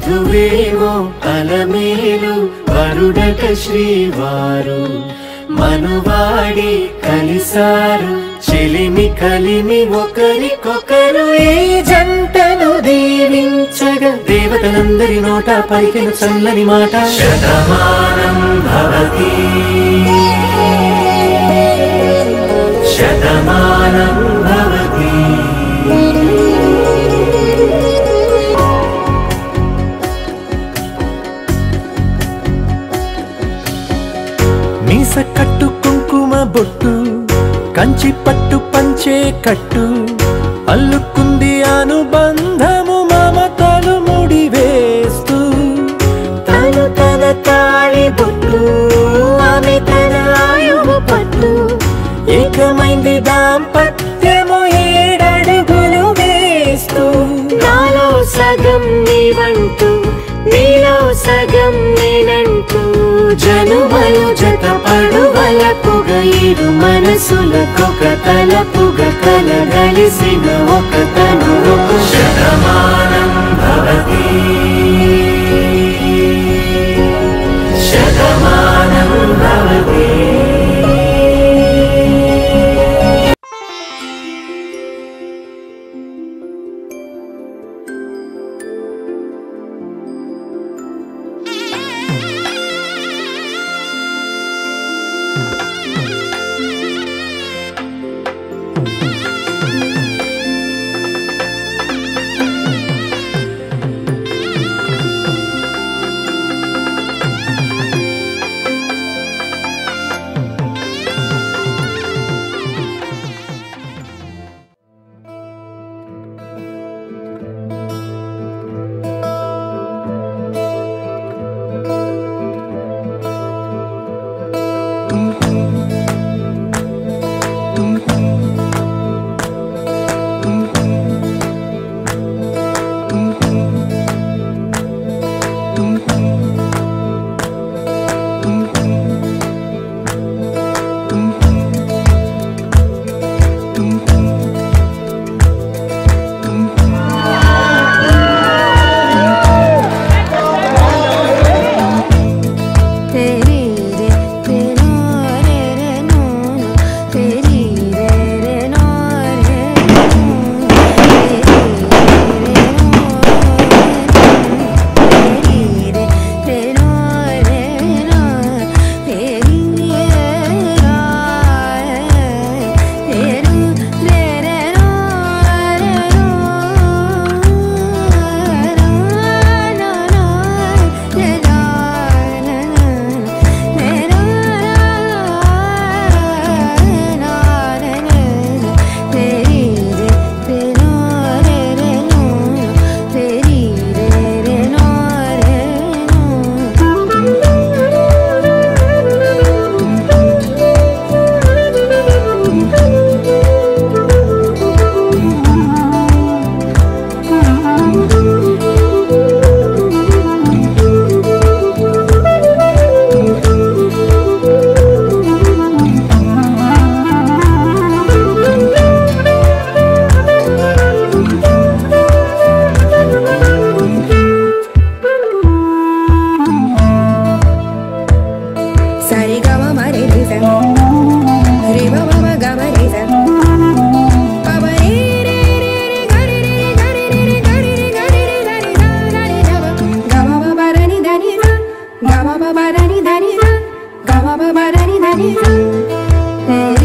వధువేమో అలమేలు వరుడట శ్రీవారు మనువాడి కలిసారు చెలిమి కలిమి ఒకరికొకరు ఈ జంటను దీవించగా దేవతలందరి నోట పలికిన చల్లని మాట శతమానం భవతి శతమానం భవతి. మీస కట్టు కుంకుమ బొట్టు కంచి పట్టు పంచే కట్టు అల్లుకుంది అనుబంధము మమతలు ముడివేస్తూ తను తన తాళి బొట్టు ఆమె తన ఆయువు పట్టు ఏకమైంది దాంపత్యము 7 అడుగులు వేస్తూ నాలో సగం నీవంటూ నీలో సగం నేనంటూ జనుమలు జత పడువలపుగ ఇరు మనసులకొక తలపుగ కలగలిసిన ఒక తను Shatamanam Bhavati Shatamanam Bhavati. Gama ba ba da ni da ni da, gama ba ba da ni da ni da.